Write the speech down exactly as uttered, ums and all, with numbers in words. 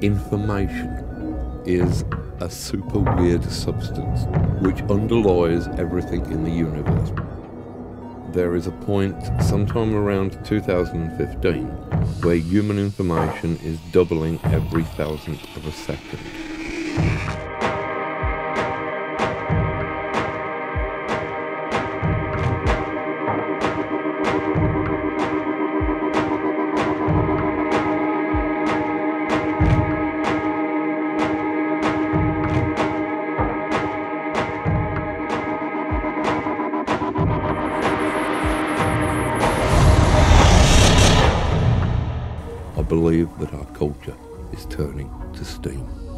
Information is a super weird substance which underlies everything in the universe. There is a point sometime around two thousand fifteen where human information is doubling every thousandth of a second. I believe that our culture is turning to steam.